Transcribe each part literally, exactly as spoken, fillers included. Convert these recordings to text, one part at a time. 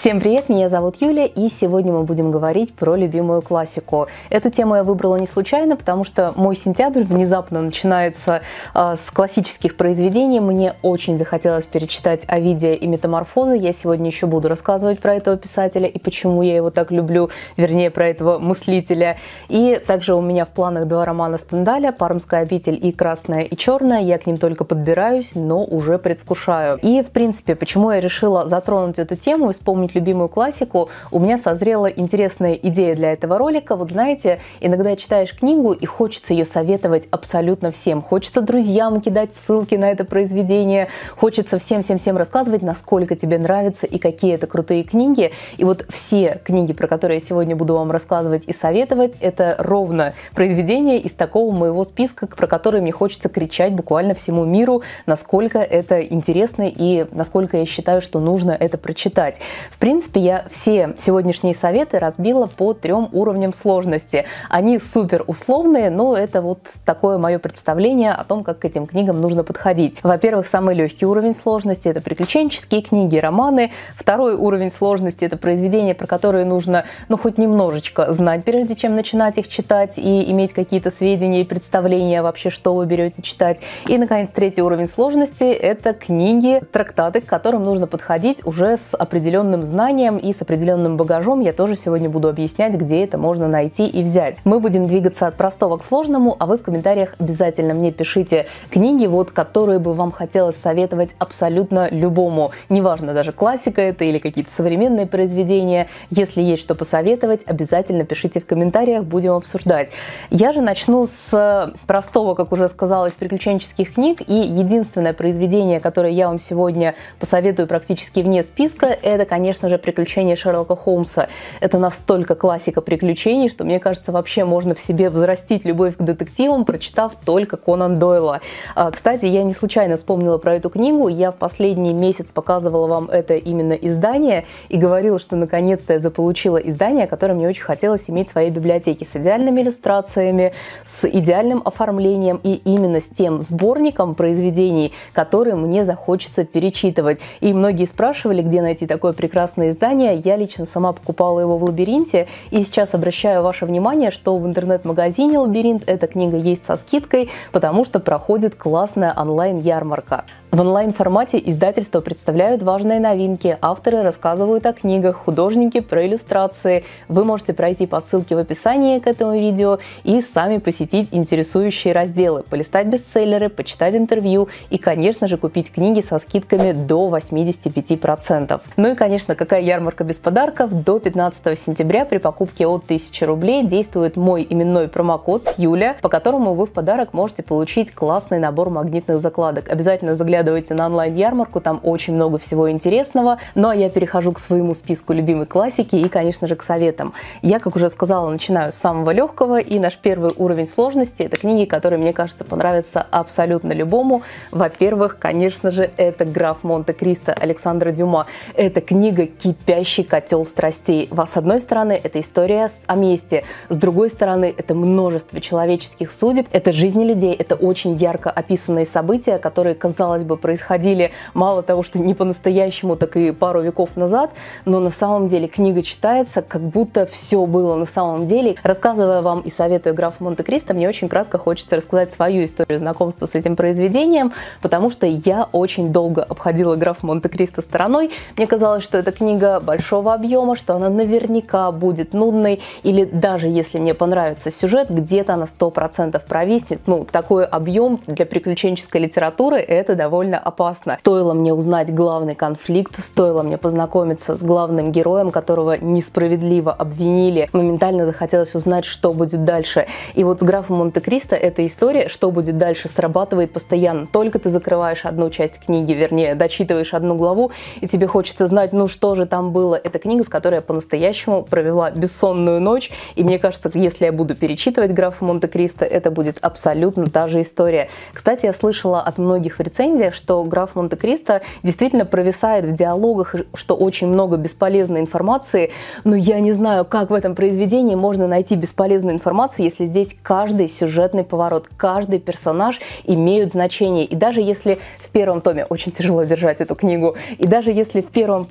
Всем привет, меня зовут Юля, и сегодня мы будем говорить про любимую классику. Эту тему я выбрала не случайно, потому что мой сентябрь внезапно начинается э, с классических произведений. Мне очень захотелось перечитать Овидия и Метаморфозы. Я сегодня еще буду рассказывать про этого писателя и почему я его так люблю, вернее, про этого мыслителя. И также у меня в планах два романа Стендаля: «Пармская обитель» и «Красное и черное». Я к ним только подбираюсь, но уже предвкушаю. И, в принципе, почему я решила затронуть эту тему и вспомнить любимую классику, у меня созрела интересная идея для этого ролика. Вот знаете, иногда читаешь книгу и хочется ее советовать абсолютно всем. Хочется друзьям кидать ссылки на это произведение, хочется всем-всем-всем рассказывать, насколько тебе нравится и какие это крутые книги. И вот все книги, про которые я сегодня буду вам рассказывать и советовать, это ровно произведения из такого моего списка, про которые мне хочется кричать буквально всему миру, насколько это интересно и насколько я считаю, что нужно это прочитать. В принципе, я все сегодняшние советы разбила по трем уровням сложности. Они супер условные, но это вот такое мое представление о том, как к этим книгам нужно подходить. Во-первых, самый легкий уровень сложности — это приключенческие книги, романы. Второй уровень сложности — это произведения, про которые нужно, ну, хоть немножечко знать, прежде чем начинать их читать, и иметь какие-то сведения и представления вообще, что вы берете читать. И, наконец, третий уровень сложности — это книги, трактаты, к которым нужно подходить уже с определенным знанием знанием и с определенным багажом. Я тоже сегодня буду объяснять, где это можно найти и взять. Мы будем двигаться от простого к сложному, а вы в комментариях обязательно мне пишите книги, вот, которые бы вам хотелось советовать абсолютно любому. Неважно, даже классика это или какие-то современные произведения. Если есть что посоветовать, обязательно пишите в комментариях, будем обсуждать. Я же начну с простого, как уже сказала, из приключенческих книг. И единственное произведение, которое я вам сегодня посоветую практически вне списка, это, конечно же, «Приключения Шерлока Холмса». Это настолько классика приключений, что, мне кажется, вообще можно в себе взрастить любовь к детективам, прочитав только Конан Дойла. Кстати, я не случайно вспомнила про эту книгу. Я в последний месяц показывала вам это именно издание и говорила, что наконец-то я заполучила издание, которое мне очень хотелось иметь в своей библиотеке, с идеальными иллюстрациями, с идеальным оформлением и именно с тем сборником произведений, которые мне захочется перечитывать. И многие спрашивали, где найти такое прекрасное издание. Я лично сама покупала его в «Лабиринте», и сейчас обращаю ваше внимание, что в интернет-магазине «Лабиринт» эта книга есть со скидкой, потому что проходит классная онлайн-ярмарка. В онлайн-формате издательства представляют важные новинки, авторы рассказывают о книгах, художники про иллюстрации. Вы можете пройти по ссылке в описании к этому видео и сами посетить интересующие разделы, полистать бестселлеры, почитать интервью и, конечно же, купить книги со скидками до восьмидесяти пяти процентов. Ну и, конечно, какая ярмарка без подарков? До пятнадцатого сентября при покупке от тысячи рублей действует мой именной промокод Юля, по которому вы в подарок можете получить классный набор магнитных закладок. Обязательно заглядывайте на онлайн-ярмарку, там очень много всего интересного. Ну а я перехожу к своему списку любимой классики и, конечно же, к советам. Я, как уже сказала, начинаю с самого легкого, и наш первый уровень сложности — это книги, которые, мне кажется, понравятся абсолютно любому. Во-первых, конечно же, это «Граф Монте-Кристо» Александра Дюма. Это книга «Кипящий котел страстей». С одной стороны, это история о мести, с другой стороны, это множество человеческих судеб, это жизни людей, это очень ярко описанные события, которые, казалось бы, происходили мало того, что не по-настоящему, так и пару веков назад, но на самом деле книга читается, как будто все было на самом деле. Рассказывая вам и советуя «Графа Монте-Кристо», мне очень кратко хочется рассказать свою историю знакомства с этим произведением, потому что я очень долго обходила «Графа Монте-Кристо» стороной. Мне казалось, что эта книга большого объема, что она наверняка будет нудной, или даже если мне понравится сюжет, где-то на сто процентов провиснет. Ну, такой объем для приключенческой литературы — это довольно опасно. Стоило мне узнать главный конфликт, стоило мне познакомиться с главным героем, которого несправедливо обвинили, моментально захотелось узнать, что будет дальше. И вот с «Графом Монте-Кристо» эта история, что будет дальше, срабатывает постоянно. Только ты закрываешь одну часть книги, вернее, дочитываешь одну главу, и тебе хочется знать, ну что же там было. Это книга, с которой я по-настоящему провела бессонную ночь, и мне кажется, если я буду перечитывать «Графа Монте-Кристо», это будет абсолютно та же история. Кстати, я слышала от многих в рецензиях, что «Граф Монте-Кристо» действительно провисает в диалогах, что очень много бесполезной информации, но я не знаю, как в этом произведении можно найти бесполезную информацию, если здесь каждый сюжетный поворот, каждый персонаж имеют значение. И даже если в первом томе, очень тяжело держать эту книгу, и даже если в первом томе будет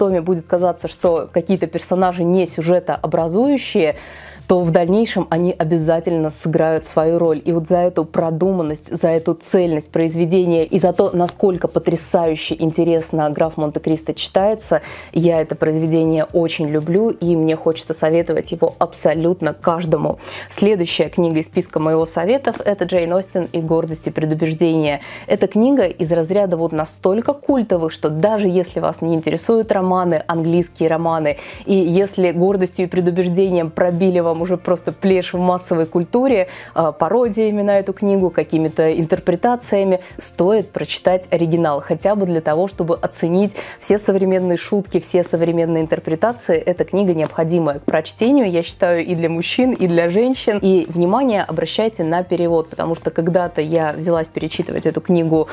будет казаться, что какие-то персонажи не сюжетообразующие, то в дальнейшем они обязательно сыграют свою роль. И вот за эту продуманность, за эту цельность произведения и за то, насколько потрясающе интересно «Граф Монте-Кристо» читается, я это произведение очень люблю, и мне хочется советовать его абсолютно каждому. Следующая книга из списка моего советов – это Джейн Остин и «Гордость и предубеждение». Эта книга из разряда вот настолько культовых, что даже если вас не интересуют романы, английские романы, и если «Гордостью и предубеждением» пробили вам уже просто плешь в массовой культуре, пародиями на эту книгу, какими-то интерпретациями, стоит прочитать оригинал, хотя бы для того, чтобы оценить все современные шутки, все современные интерпретации. Эта книга необходима к прочтению, я считаю, и для мужчин, и для женщин. И, внимание, обращайте на перевод, потому что когда-то я взялась перечитывать эту книгу,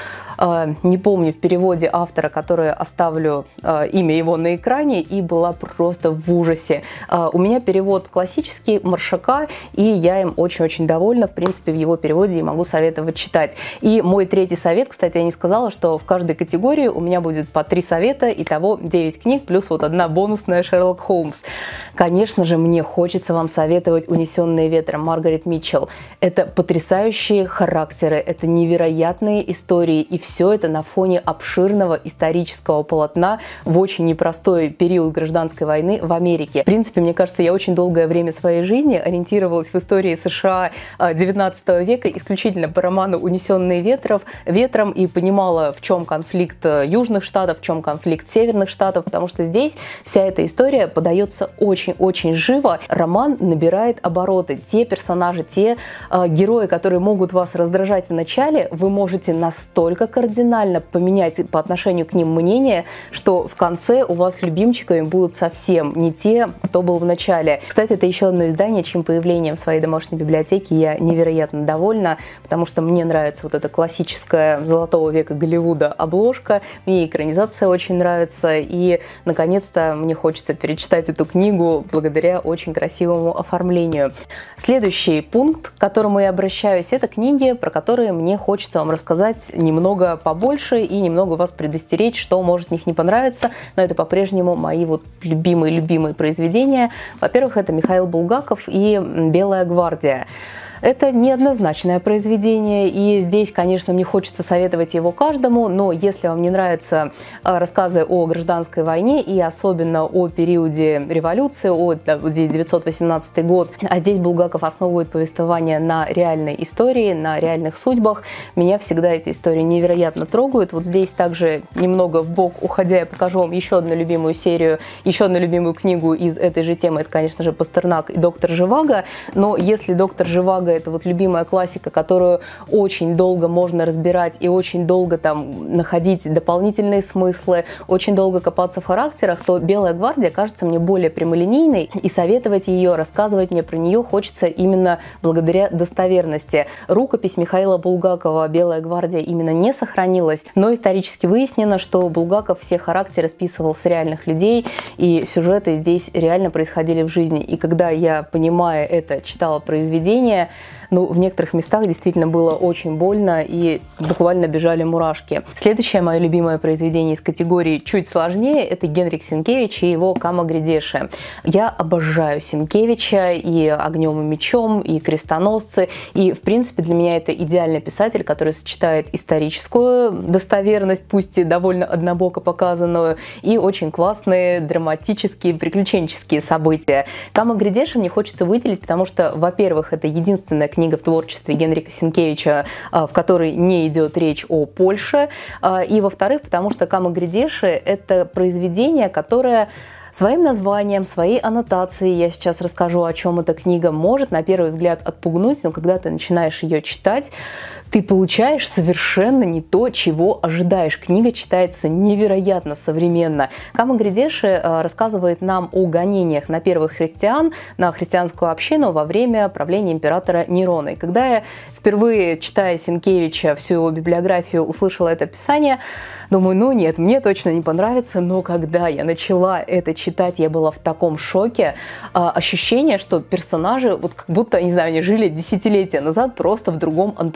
не помню, в переводе автора, который оставлю имя его на экране, и была просто в ужасе. У меня перевод классический, Маршака, и я им очень-очень довольна. В принципе, в его переводе я могу советовать читать. И мой третий совет, кстати, я не сказала, что в каждой категории у меня будет по три совета, итого девять книг, плюс вот одна бонусная Шерлок Холмс. Конечно же, мне хочется вам советовать «Унесенные ветром» Маргарет Митчелл. Это потрясающие характеры, это невероятные истории, и все это на фоне обширного исторического полотна в очень непростой период гражданской войны в Америке. В принципе, мне кажется, я очень долгое время своей жизни ориентировалась в истории США девятнадцатого века исключительно по роману «Унесенные ветров, ветром» и понимала, в чем конфликт южных штатов, в чем конфликт северных штатов, потому что здесь вся эта история подается очень-очень живо. Роман набирает обороты. Те персонажи, те э, герои, которые могут вас раздражать в начале, вы можете настолько кардинально поменять по отношению к ним мнение, что в конце у вас любимчиками будут совсем не те, кто был в начале. Кстати, это еще одно издание, чьим появлением в своей домашней библиотеке я невероятно довольна, потому что мне нравится вот эта классическая золотого века Голливуда обложка, мне экранизация очень нравится, и, наконец-то, мне хочется перечитать эту книгу благодаря очень красивому оформлению. Следующий пункт, к которому я обращаюсь, это книги, про которые мне хочется вам рассказать немного побольше и немного вас предостеречь, что может в них не понравиться, но это по-прежнему мои вот любимые-любимые произведения. Во-первых, это Михаил Булгаков и «Белая гвардия». Это неоднозначное произведение, и здесь, конечно, мне хочется советовать его каждому, но если вам не нравятся рассказы о гражданской войне и особенно о периоде революции, о, да, вот здесь девятьсот восемнадцатый год, а здесь Булгаков основывает повествование на реальной истории, на реальных судьбах, меня всегда эти истории невероятно трогают. Вот здесь также немного вбок уходя, я покажу вам еще одну любимую серию, еще одну любимую книгу из этой же темы, это, конечно же, Пастернак и «Доктор Живаго», но если «Доктор Живаго» это вот любимая классика, которую очень долго можно разбирать и очень долго там находить дополнительные смыслы, очень долго копаться в характерах, то «Белая гвардия» кажется мне более прямолинейной, и советовать ее, рассказывать мне про нее хочется именно благодаря достоверности. Рукопись Михаила Булгакова «Белая гвардия» именно не сохранилась, но исторически выяснено, что Булгаков все характеры списывал с реальных людей, и сюжеты здесь реально происходили в жизни. И когда я, понимая это, читала произведение, ну, в некоторых местах действительно было очень больно и буквально бежали мурашки. Следующее мое любимое произведение из категории чуть сложнее – это Генрих Сенкевич и его «Камо-Грядеши». Я обожаю Сенкевича и «Огнем и мечом», и «Крестоносцы», и, в принципе, для меня это идеальный писатель, который сочетает историческую достоверность, пусть и довольно однобоко показанную, и очень классные драматические, приключенческие события. «Камо-Грядеши» мне хочется выделить, потому что, во-первых, это единственная книга в творчестве Генрика Сенкевича, в которой не идет речь о Польше, и, во-вторых, потому что «Камо-Грядеши» — это произведение, которое своим названием, своей аннотацией, я сейчас расскажу, о чем эта книга, может на первый взгляд отпугнуть, но когда ты начинаешь ее читать, ты получаешь совершенно не то, чего ожидаешь. Книга читается невероятно современно. Камо-Грядеши рассказывает нам о гонениях на первых христиан, на христианскую общину во время правления императора Нерона. И когда я впервые, читая Сенкевича, всю его библиографию, услышала это описание, думаю, ну нет, мне точно не понравится, но когда я начала это читать, я была в таком шоке. Ощущение, что персонажи, вот как будто, не знаю, они жили десятилетия назад просто в другом антураже. Они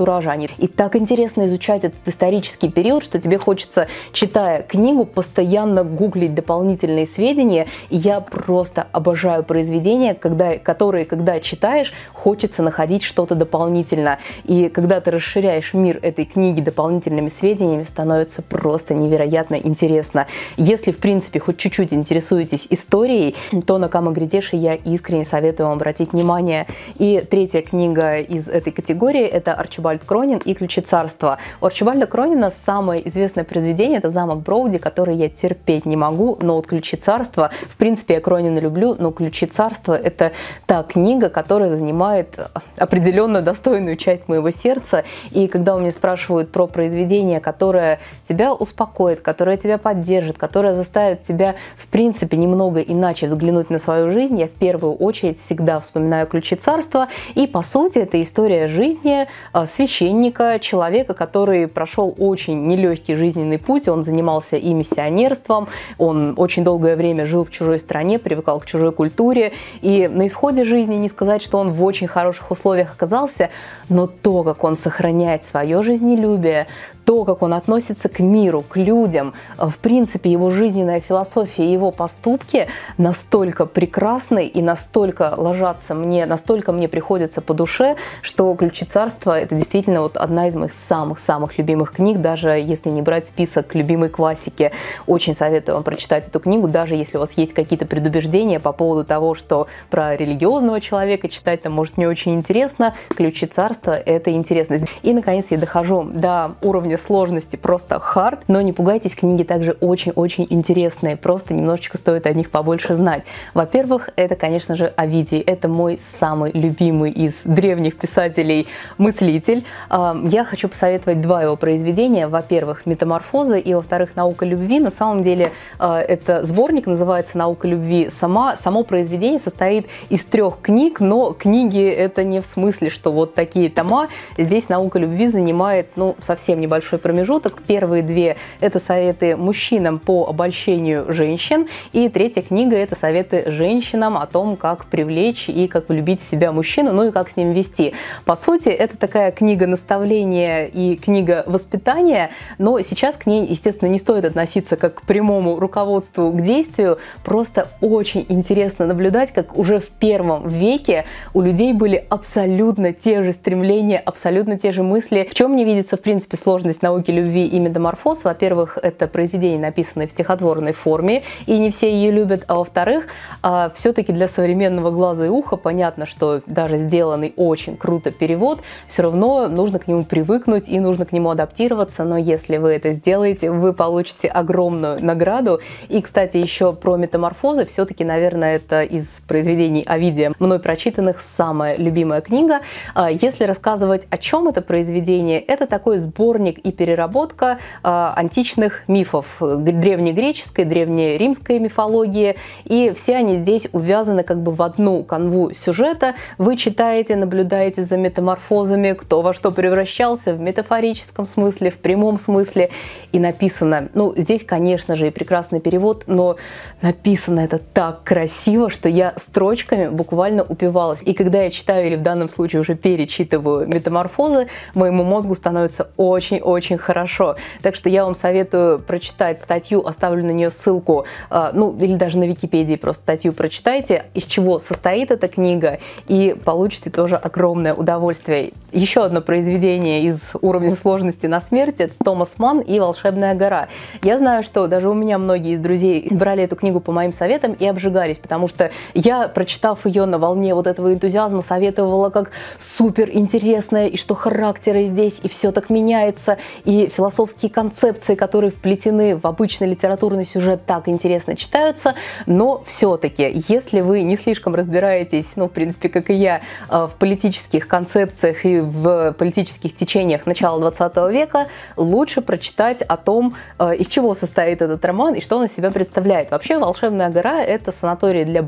времени. И так интересно изучать этот исторический период, что тебе хочется, читая книгу, постоянно гуглить дополнительные сведения. И я просто обожаю произведения, когда, которые, когда читаешь, хочется находить что-то дополнительно. И когда ты расширяешь мир этой книги дополнительными сведениями, становится просто невероятно интересно. Если, в принципе, хоть чуть-чуть интересуетесь историей, то на Камагридеши я искренне советую вам обратить внимание. И третья книга из этой категории – это Арчибальд Кронин и «Ключи царства». У Арчибальда Кронина самое известное произведение – это «Замок Броуди», который я терпеть не могу, но вот «Ключи царства», в принципе, я Кронина люблю, но «Ключи царства» – это та книга, которая занимает определенно достойную часть моего сердца. И когда у меня спрашивают про произведение, которое тебя успокоит, которое тебя поддержит, которое заставит тебя, в принципе, немного иначе взглянуть на свою жизнь, я в первую очередь всегда вспоминаю «Ключи царства». И, по сути, это история жизни священника, человека, который прошел очень нелегкий жизненный путь. Он занимался и миссионерством, он очень долгое время жил в чужой стране, привыкал к чужой культуре. И на исходе жизни не сказать, что он в очень хороших условиях оказался, но то, как он сохраняет свое жизнелюбие, то, как он относится к миру, к людям, в принципе, его жизненная философия, его поступки настолько прекрасны и настолько ложатся мне, настолько мне приходится по душе, что «Ключи царства» — это действительно вот одна из моих самых-самых любимых книг, даже если не брать список любимой классики. Очень советую вам прочитать эту книгу, даже если у вас есть какие-то предубеждения по поводу того, что про религиозного человека читать там может не очень интересно. «Ключи царства» — это интересно. И, наконец, я дохожу до уровня сложности просто хард, но не пугайтесь, книги также очень-очень интересные, просто немножечко стоит о них побольше знать. Во-первых, это, конечно же, Овидий. Это мой самый любимый из древних писателей-мыслитель. Я хочу посоветовать два его произведения. Во-первых, «Метаморфозы», и, во-вторых, «Наука любви». На самом деле, это сборник, называется «Наука любви». Сама, само произведение состоит из трех книг, но книги это не в смысле, что вот такие тома. Здесь «Наука любви» занимает, ну, совсем небольшой промежуток. Первые две – это советы мужчинам по обольщению женщин, и третья книга – это советы женщинам о том, как привлечь и как влюбить в себя мужчину, ну и как с ним вести. По сути, это такая книга наставления и книга воспитания, но сейчас к ней, естественно, не стоит относиться как к прямому руководству к действию, просто очень интересно наблюдать, как уже в первом веке у людей были абсолютно те же стремления, абсолютно те же мысли. В чем мне видится, в принципе, сложность «Науки любви» и «Метаморфоз». Во-первых, это произведение, написанное в стихотворной форме, и не все ее любят. А во-вторых, все-таки для современного глаза и уха понятно, что даже сделанный очень круто перевод, все равно нужно к нему привыкнуть и нужно к нему адаптироваться. Но если вы это сделаете, вы получите огромную награду. И, кстати, еще про «Метаморфозы». Все-таки, наверное, это из произведений Овидия мной прочитанных самая любимая книга. Если рассказывать, о чем это произведение, это такой сборник и переработка э, античных мифов древнегреческой, древнеримской мифологии, и все они здесь увязаны как бы в одну канву сюжета. Вы читаете, наблюдаете за метаморфозами, кто во что превращался в метафорическом смысле, в прямом смысле, и написано, ну, здесь, конечно же, и прекрасный перевод, но написано это так красиво, что я строчками буквально упивалась. И когда я читаю, или в данном случае уже перечитываю «Метаморфозы», моему мозгу становится очень-очень хорошо. Так что я вам советую прочитать статью, оставлю на нее ссылку, ну или даже на Википедии просто статью прочитайте, из чего состоит эта книга, и получите тоже огромное удовольствие. Еще одно произведение из уровня сложности на смерть — это Томас Манн и «Волшебная гора». Я знаю, что даже у меня многие из друзей брали эту книгу по моим советам и обжигались, потому что я, прочитав ее на волне вот этого энтузиазма, советовала как супер интересное, и что характеры здесь, и все так меняется, и философские концепции, которые вплетены в обычный литературный сюжет, так интересно читаются. Но все-таки, если вы не слишком разбираетесь, ну, в принципе, как и я, в политических концепциях и в политических течениях начала двадцатого века, лучше прочитать о том, из чего состоит этот роман и что он из себя представляет. Вообще, «Волшебная гора» — это санаторий для больных туберкулезом,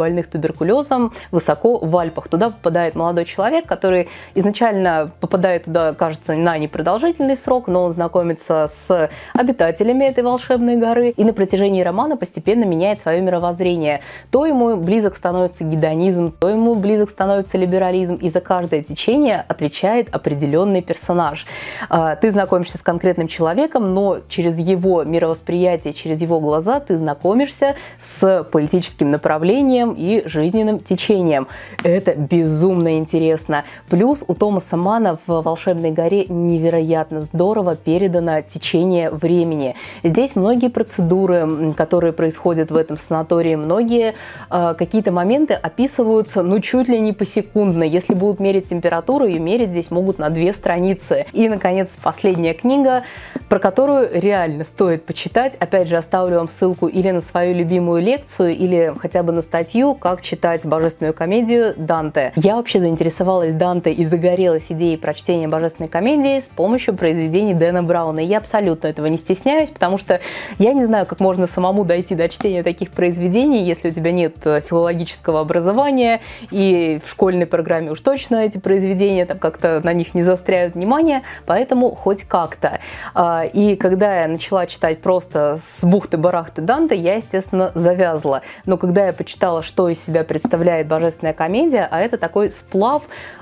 туберкулезом высоко в Альпах. Туда попадает молодой человек, который изначально попадает туда, кажется, на непродолжительный срок, но он знакомится с обитателями этой волшебной горы и на протяжении романа постепенно меняет свое мировоззрение. То ему близок становится гедонизм, то ему близок становится либерализм, и за каждое течение отвечает определенный персонаж. Ты знакомишься с конкретным человеком, но через его мировосприятие, через его глаза ты знакомишься с политическим направлением и жизненным течением. Это безумно интересно. Плюс у Томаса Манна в «Волшебной горе» невероятно здорово передано течение времени. Здесь многие процедуры, которые происходят в этом санатории, многие э, какие-то моменты описываются, ну, чуть ли не посекундно. Если будут мерить температуру, ее мерить здесь могут на две страницы. И, наконец, последняя книга, про которую реально стоит почитать. Опять же, оставлю вам ссылку или на свою любимую лекцию, или хотя бы на статью «Как читать божественную комедию Данте». Я вообще заинтересовалась Данте и загорелась идеей прочтения божественной комедии с помощью произведений Дэна Брауна. И я абсолютно этого не стесняюсь, потому что я не знаю, как можно самому дойти до чтения таких произведений, если у тебя нет филологического образования, и в школьной программе уж точно эти произведения там как-то на них не заостряют внимание, поэтому хоть как-то. И когда я начала читать просто с бухты-барахты Данте, я, естественно, завязла. Но когда я почитала, что из себя представляет божественная комедия, а это такой сплав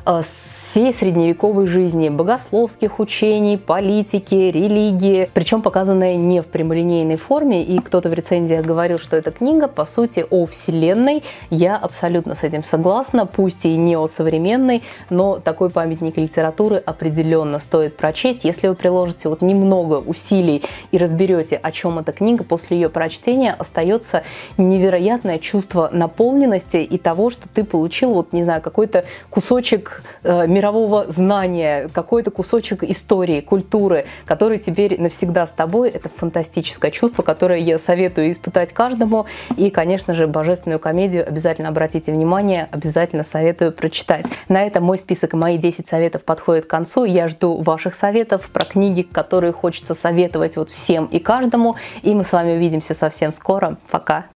всей средневековой жизни, богословских учений, политики, религии, причем показанная не в прямолинейной форме, и кто-то в рецензиях говорил, что эта книга, по сути, о вселенной. Я абсолютно с этим согласна, пусть и не о современной, но такой памятник литературы определенно стоит прочесть. Если вы приложите вот немного усилий и разберете, о чем эта книга, после ее прочтения остается невероятное чувство наполненности и того, что ты получил, вот, не знаю, какой-то кусочек э, мирового знания, какой-то кусочек истории, культуры, который теперь навсегда с тобой. Это фантастическое чувство, которое я советую испытать каждому. И, конечно же, божественную комедию обязательно обратите внимание, обязательно советую прочитать. На этом мой список и мои десять советов подходят к концу. Я жду ваших советов про книги, которые хочется советовать вот всем и каждому. И мы с вами увидимся совсем скоро. Пока!